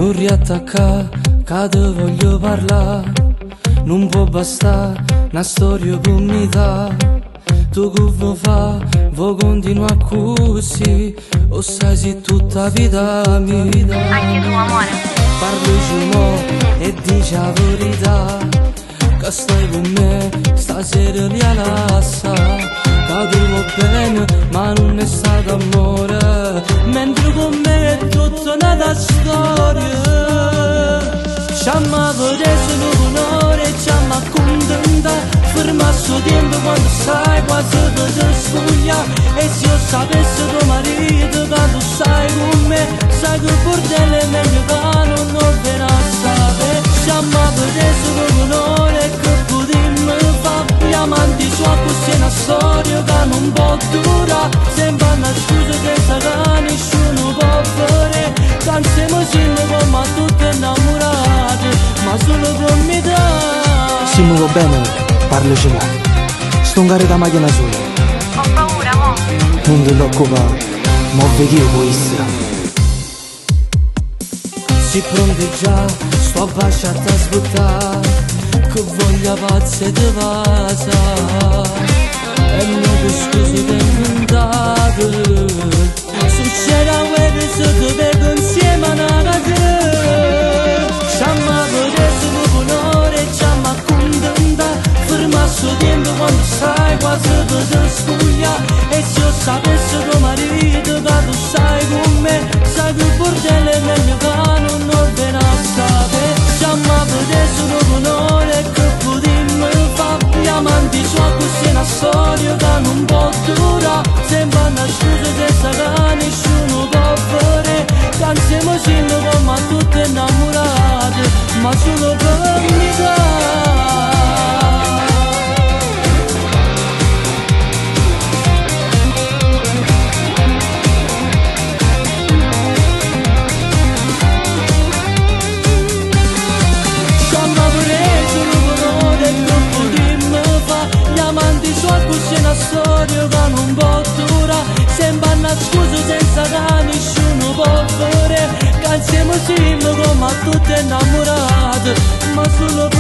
Non riattacca, che te voglio parlare. Non può bastare una storia che mi dà. Tu che vuoi fare, vuoi continuare così, o sai se tutta la vita mia. Anche tu, amore. Parlaci mo e dici la verità, che stai con me, stasera li alassa. Che ti va bene, ma non è stato amore, mentre con me è tutta un'altra storia. Ciamma per essere un onore, ciamma contenta, ferma sto tempo quando sai quasi che ti sfuglia. E se io sapessi tuo marito che tu stai con me, sai che bordello è meglio che non verrà a sapere. Ciamma per essere un onore, che potremmo fare, gli amanti sua così è una storia che non può durare. Sembra una scusa senza che nessuno può fare, canziamo sempre come tutte innamorate, ma solo con me dà. Si muove bene, parlaci mo. Sto in da macchina sola. Ho paura, mo. Non ti preoccupare, mo vedi io può essere. Si pronti già, sto baciata a sbuttare, che voglia pazza e te vasa. E non ti scusi per inventate, succede a guerra se ti vedo insieme a una casa. Ciamma per essere un onore, ciamma contenta, ferma sto tempo quando sai quasi che ti sfuglia. E se io sapessi tuo marito che tu stai con me, sai che bordello è meglio che non verrà a sapere. Ciamma per essere un onore, che potremmo fare, gli amanti sua così è una storia che non può durare. Sembra una scusa senza che nessuno può fare, canziamo sempre come tutte innamorate, ma solo per me dà. Così è una storia che non può durare, sembra una scusa senza che nessuno può fare, canziamo sempre come tutte innamorate, ma solo